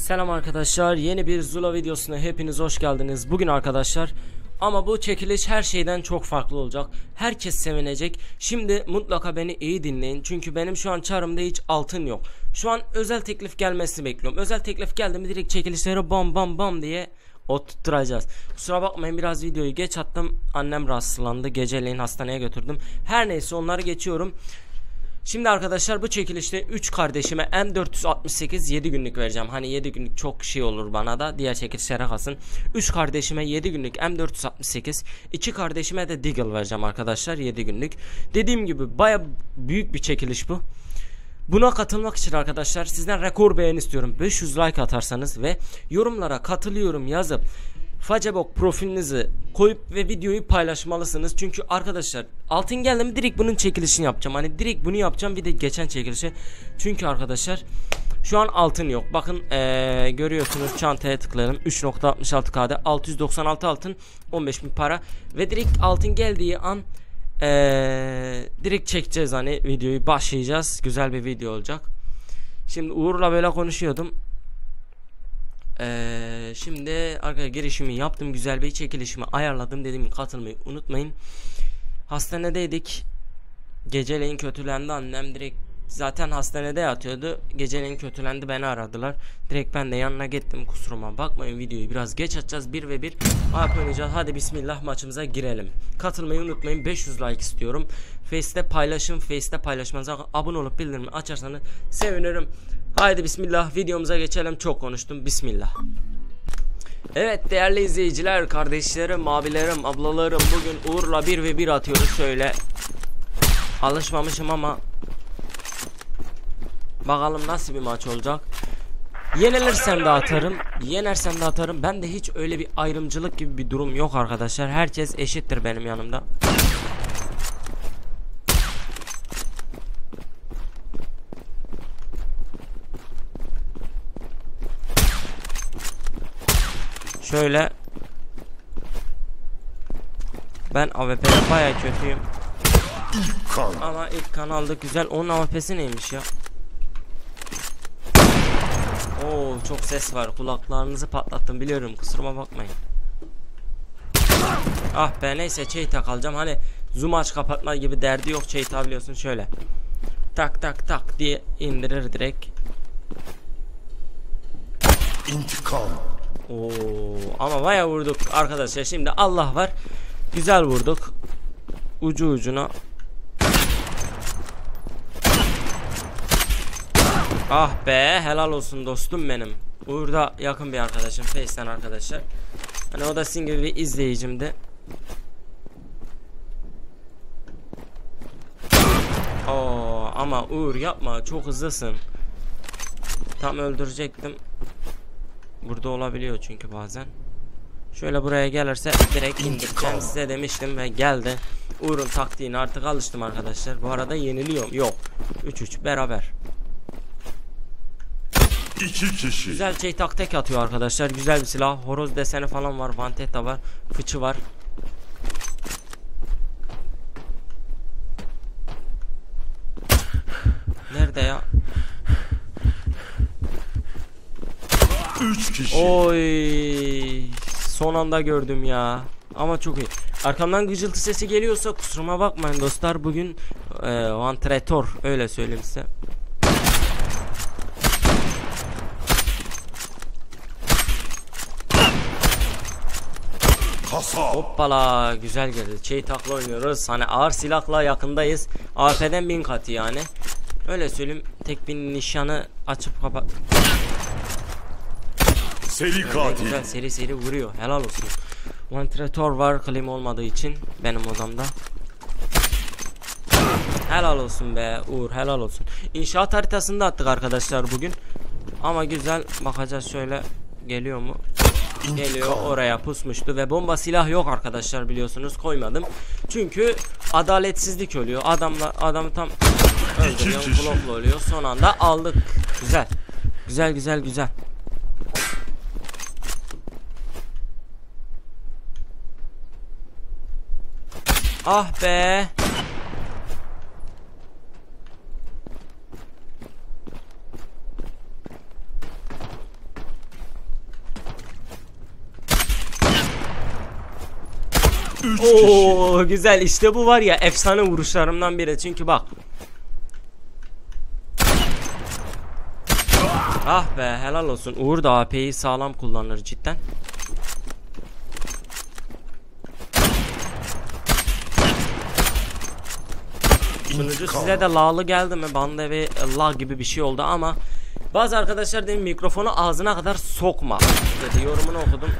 Selam arkadaşlar, yeni bir Zula videosuna hepiniz hoş geldiniz. Bugün arkadaşlar, ama bu çekiliş her şeyden çok farklı olacak. Herkes sevinecek. Şimdi mutlaka beni iyi dinleyin. Çünkü benim şu an çarımda hiç altın yok. Şu an özel teklif gelmesini bekliyorum. Özel teklif geldi mi direkt çekilişleri bam bam bam diye oturtturacağız. Kusura bakmayın, biraz videoyu geç attım. Annem rahatsızlandı. Geceleyin hastaneye götürdüm. Her neyse, onları geçiyorum. Şimdi arkadaşlar, bu çekilişte 3 kardeşime M468 7 günlük vereceğim. Hani 7 günlük çok şey olur bana da, diğer çekilişlere kalsın. 3 kardeşime 7 günlük M468, 2 kardeşime de Deagle vereceğim arkadaşlar, 7 günlük. Dediğim gibi baya büyük bir çekiliş bu. Buna katılmak için arkadaşlar sizden rekor beğeni istiyorum. 500 like atarsanız ve yorumlara katılıyorum yazıp Facebook profilinizi koyup ve videoyu paylaşmalısınız. Çünkü arkadaşlar, altın geldi mi direkt bunun çekilişini yapacağım. Hani direkt bunu yapacağım, bir de geçen çekilişi. Çünkü arkadaşlar şu an altın yok. Bakın görüyorsunuz, çantaya tıklayalım. 3.66K'da 696 altın, 15.000 para. Ve direkt altın geldiği an direkt çekeceğiz, hani videoyu başlayacağız. Güzel bir video olacak. Şimdi Uğur'la böyle konuşuyordum. Şimdi arkadaşlar girişimi yaptım, güzel bir çekilişimi ayarladım, dedim katılmayı unutmayın. Hastanedeydik, geceleyin kötülendi annem, direkt zaten hastanede yatıyordu, geceleyin kötülendi, beni aradılar, direkt ben de yanına gittim. Kusuruma bakmayın, videoyu biraz geç açacağız, 1 ve 1 oynayacağız. Hadi bismillah, maçımıza girelim. Katılmayı unutmayın, 500 like istiyorum. Face'te paylaşın, Face'te paylaşmanıza, abone olup bildirimi açarsanız sevinirim. Haydi bismillah, videomuza geçelim. Çok konuştum, bismillah. Evet değerli izleyiciler, kardeşlerim, abilerim, ablalarım, bugün Uğur'la 1 ve 1 atıyoruz. Şöyle alışmamışım ama bakalım nasıl bir maç olacak. Yenilirsem de atarım, yenersem de atarım. Ben de hiç öyle bir ayrımcılık gibi bir durum yok arkadaşlar. Herkes eşittir benim yanımda. Şöyle, ben AWP'de baya kötüyüm. Ama ilk kan aldık, güzel. Onun AWP'si neymiş ya? Oo, çok ses var, kulaklarınızı patlattım biliyorum, kusuruma bakmayın. Ah be, neyse çeytak alacağım. Hani zoom aç kapatma gibi derdi yok, çeytak biliyorsun, şöyle tak tak tak diye indirir direkt. İntikam. Oo, ama baya vurduk arkadaşlar. Şimdi Allah var, güzel vurduk ucu ucuna. Ah be, helal olsun dostum benim. Burada yakın bir arkadaşım, Face'ten arkadaşlar. Hani o da sizin gibi bir izleyicimdi. Oo, ama Uğur yapma, çok hızlısın. Tam öldürecektim. Burada olabiliyor çünkü bazen. Şöyle buraya gelirse direkt indireceğim, size demiştim ve geldi. Uğur'un taktiğine artık alıştım arkadaşlar. Bu arada yeniliyorum, yok 3-3 beraber. 2 kişi. Güzel çeytak tek atıyor arkadaşlar, güzel bir silah. Horoz deseni falan var, Vantetta var, fıçı var. Nerede ya? 3 kişi. Oy, son anda gördüm ya. Ama çok iyi. Arkamdan gıcıltı sesi geliyorsa kusuruma bakmayın dostlar. Bugün vantilatör, öyle söyleyeyim size. Kasa. Hoppala, güzel geldi. Çeytakla oynuyoruz. Hani ağır silahla yakındayız. AF'den 1000 katı yani. Öyle söyleyeyim. Tek bir nişanı açıp kapat. Seri katil. Güzel seri seri vuruyor. Helal olsun. Vantilatör var, klima olmadığı için benim odamda. Helal olsun be Uğur, helal olsun. İnşaat haritasını da attık arkadaşlar bugün. Ama güzel, bakacağız şöyle geliyor mu? Geliyor, oraya pusmuştu ve bomba silah yok arkadaşlar, biliyorsunuz, koymadım. Çünkü adaletsizlik oluyor. Adamı tam öldürüyor, blokla oluyor. Son anda aldık. Güzel. Güzel güzel güzel. Ah be. 3 kişi. Oo güzel, işte bu var ya efsane vuruşlarımdan biri, çünkü bak. Ah be, helal olsun. Uğur da AP'yi sağlam kullanır cidden. Sunucu size de lağlı geldi mi? Banda bir lag gibi bir şey oldu ama bazı arkadaşlar dedim mikrofonu ağzına kadar sokma dedi, yorumunu okudum.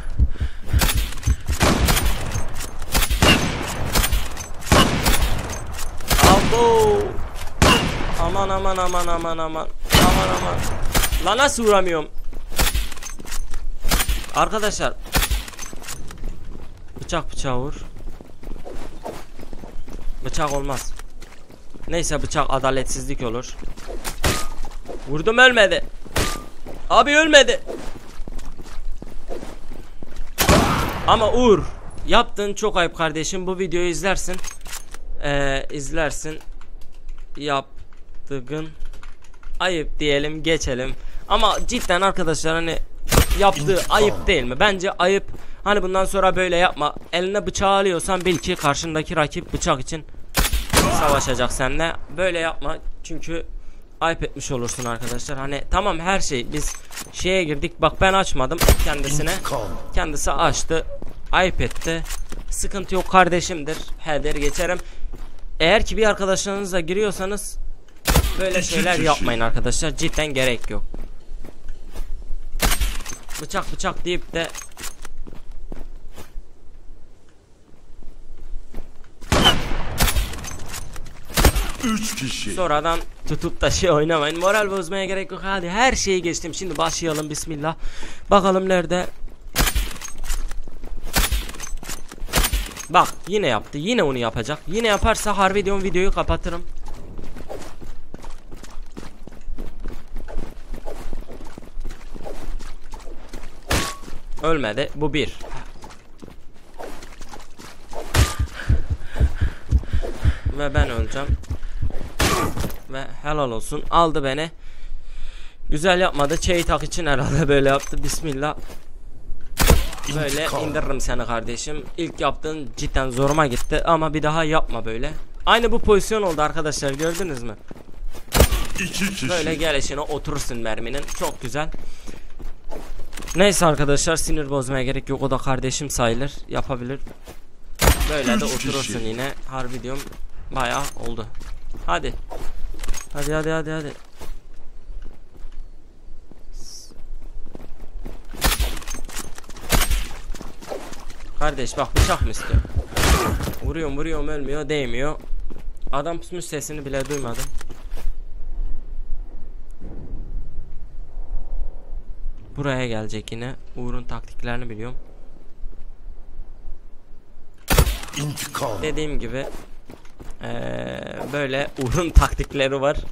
Abo. Aman aman aman aman aman. Aman aman. La nasıl vuramıyorum? Arkadaşlar. Bıçak bıçağı vur. Bıçak olmaz. Neyse, bıçak adaletsizlik olur. Vurdum, ölmedi. Abi ölmedi. Ama Uğur, yaptığın çok ayıp kardeşim. Bu videoyu izlersin. İzlersin. Yaptığın ayıp diyelim, geçelim. Ama cidden arkadaşlar, hani yaptığı ayıp değil mi? Bence ayıp. Hani bundan sonra böyle yapma. Eline bıçağı alıyorsan bil ki karşındaki rakip bıçak için savaşacak seninle. Böyle yapma, çünkü ayıp etmiş olursun arkadaşlar. Hani tamam, her şey, biz şeye girdik, bak ben açmadım kendisine, kendisi açtı, ayıp etti. Sıkıntı yok, kardeşimdir, heder geçerim. Eğer ki bir arkadaşlarınızla giriyorsanız böyle şeyler yapmayın arkadaşlar, cidden gerek yok. Bıçak bıçak deyip de Üç kişi. sonradan tutup da şey oynamayın. Moral bozmaya gerek yok. Hadi, her şeyi geçtim. Şimdi başlayalım. Bismillah. Bakalım nerede. Bak yine yaptı. Yine onu yapacak. Yine yaparsa harbi diyorum, videoyu kapatırım. Ölmedi. Bu bir. Ve ben öleceğim. Ve helal olsun, aldı beni. Güzel yapmadı. Çeytak için herhalde böyle yaptı. Bismillah. Böyle indiririm seni kardeşim. İlk yaptığın cidden zoruma gitti ama bir daha yapma böyle. Aynı bu pozisyon oldu arkadaşlar, gördünüz mü? 2 kişi. Böyle gelişine oturursun merminin. Çok güzel. Neyse arkadaşlar, sinir bozmaya gerek yok. O da kardeşim sayılır. Yapabilir. Böyle de oturursun yine. Harbi diyorum, bayağı oldu. Hadi. Hadi hadi hadi hadi. Kardeş bak, bıçak mı istiyor? Vuruyorum vuruyorum, ölmüyor, değmiyor. Adam pusmuş, sesini bile duymadım. Buraya gelecek yine. Uğur'un taktiklerini biliyorum. İntikam. Dediğim gibi böyle Uğur'un taktikleri var.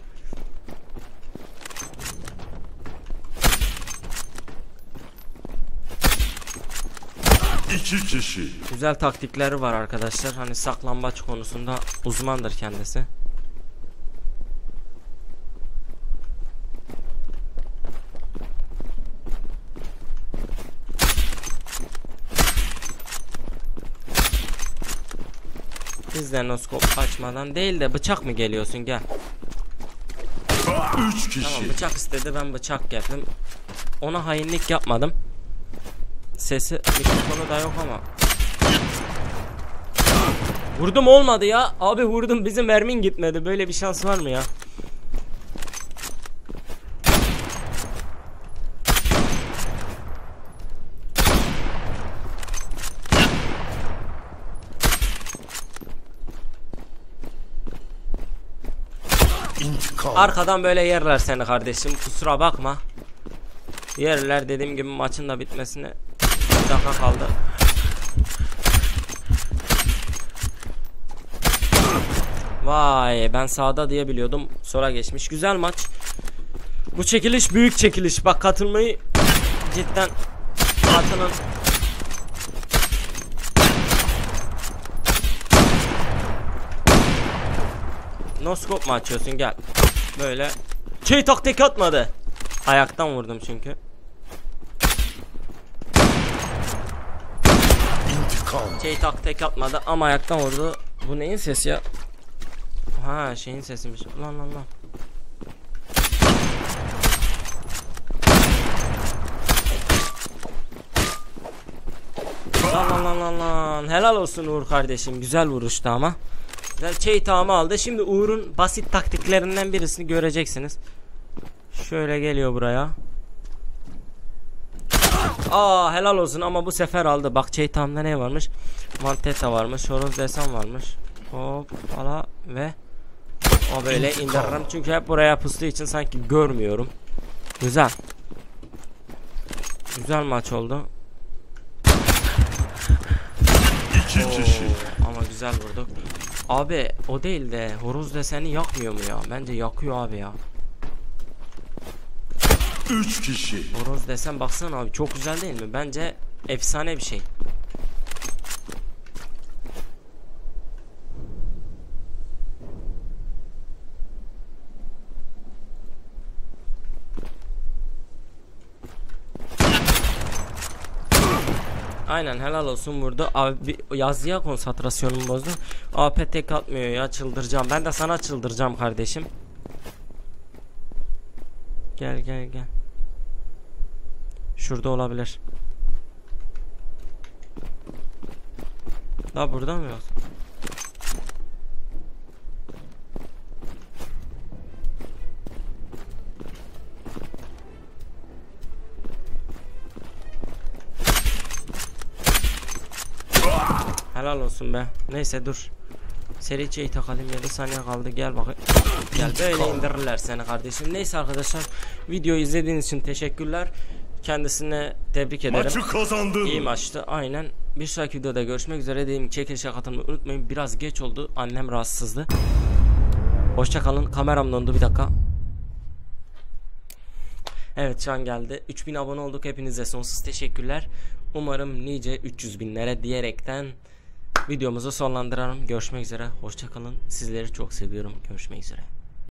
İki kişi. Güzel taktikleri var arkadaşlar. Hani saklambaç konusunda uzmandır kendisi. Bizden noskop açmadan değil de bıçak mı geliyorsun, gel. 3 kişi. Tamam, bıçak istedi, ben bıçak geldim. Ona hainlik yapmadım. Sesi, mikrofonu da yok ama. Vurdum, olmadı ya. Abi vurdum, bizim mermin gitmedi. Böyle bir şans var mı ya? İntikam. Arkadan böyle yerler seni kardeşim, kusura bakma. Yerler, dediğim gibi maçın da bitmesine 1 dakika kaldı. Vay, ben sağda diye biliyordum, sola geçmiş. Güzel maç. Bu çekiliş büyük çekiliş. Bak, katılmayı cidden katılın. Noskop mu açıyorsun, gel. Böyle. Çeytak tek atmadı. Ayaktan vurdum çünkü. İntikam. Çeytak tek atmadı ama ayaktan vurdu. Bu neyin sesi ya? Ha, şeyin sesiymiş. Lan. Lan. Helal olsun Uğur kardeşim. Güzel vuruştu ama. Güzel çeytağımı aldı. Şimdi Uğur'un basit taktiklerinden birisini göreceksiniz. Şöyle geliyor buraya. Helal olsun ama bu sefer aldı. Bak çeytağımda ne varmış? Manteta varmış. Horoz desen varmış. Hop hala ve o böyle indiririm. Çünkü hep buraya pusduğu için sanki görmüyorum. Güzel. Güzel maç oldu. 2 kişi. Ama güzel vurduk. Abi o değil de horoz deseni yakmıyor mu ya? Bence yakıyor abi ya. 3 kişi. Horoz desen baksana abi, çok güzel değil mi? Bence efsane bir şey. Aynen, helal olsun vurdu. Abi yazıya konsantrasyonumu bozdu. AP tek atmıyor ya, çıldıracağım. Ben de sana çıldıracağım kardeşim. Gel. Şurada olabilir. Daha burada mı yoksa? Helal olsun be. Neyse dur. Seri çeyi takalım, 7 saniye kaldı. Gel bakayım. Gel, böyle indirirler seni kardeşim. Neyse arkadaşlar, videoyu izlediğiniz için teşekkürler. Kendisine tebrik ederim. Maçı kazandın. İyi maçtı aynen. Bir sonraki videoda görüşmek üzere diyeyim. Çekilişe katılmayı unutmayın. Biraz geç oldu. Annem rahatsızdı. Hoşça kalın. Kameram dondu, bir dakika. Evet, şu an geldi. 3000 abone olduk. Hepinize sonsuz teşekkürler. Umarım nice 300 binlere diyerekten videomuzu sonlandıralım. Görüşmek üzere. Hoşça kalın. Sizleri çok seviyorum. Görüşmek üzere.